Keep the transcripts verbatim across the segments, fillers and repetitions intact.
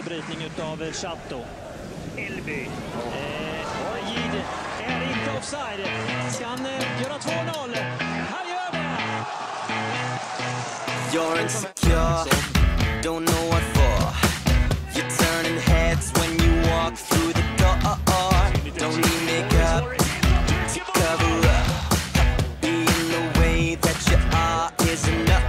brytning utav Chato. Elby. Eh, Majid är inte offside. Ska han eh, göra två noll? Han gör det! You're insecure, don't know what for. You're turning heads when you walk through the door. Don't need makeup to cover up. Being the way that you are is enough.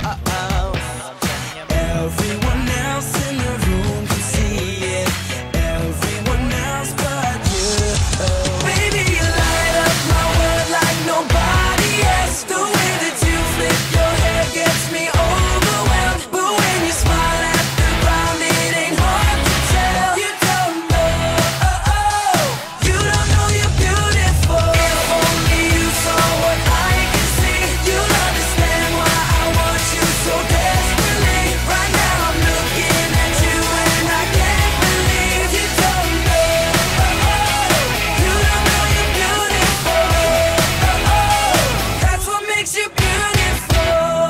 Everyone else in the room can see it. Everyone else but you. Baby, you light up my world like nobody else. The way that you flip your hair gets me overwhelmed. But when you smile at the ground, it ain't hard to tell. You don't know, oh, oh. You don't know you're beautiful. If only you saw what I can see, you'll understand why I want you so desperately. Right now I'm looking at you and I can't believe you don't know, oh, oh. You don't know you're beautiful, oh, oh. That's what makes you beautiful.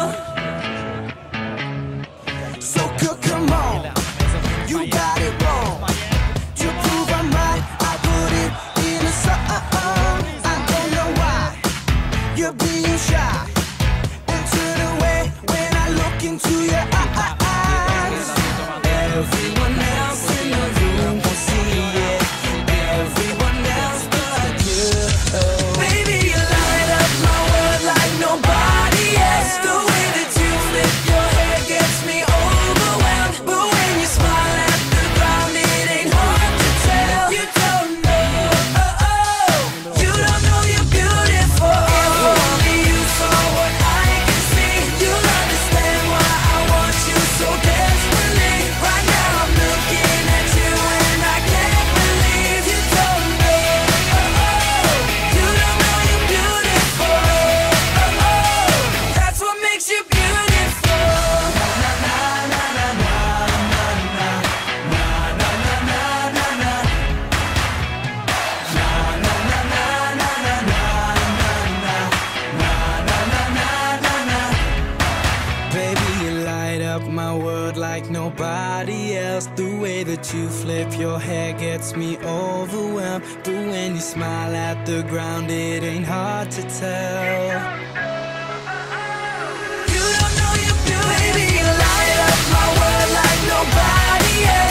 So good, come on, you got it wrong. To prove I'm right, I put it in a song. I don't know why you're being shy and turn away when I look into your eyes. Everyone else in the room will see it. Everyone else but you. Baby, you light up my world like nobody else. The way that you flip your hair gets me overwhelmed. But when you smile at the ground, it ain't hard to tell. You don't know, oh, oh. You don't know you're beautiful. If only you saw what I can see, you'll understand why I want you so desperately. Right now I'm looking at you and I can't believe you don't know, oh, oh. You don't know you're beautiful, oh, oh. That's what makes you beautiful. Baby, you light up my world like nobody else. The way that you flip your hair gets me overwhelmed. But when you smile at the ground, it ain't hard to tell. You don't know you're beautiful. Baby, you light up my world like nobody else.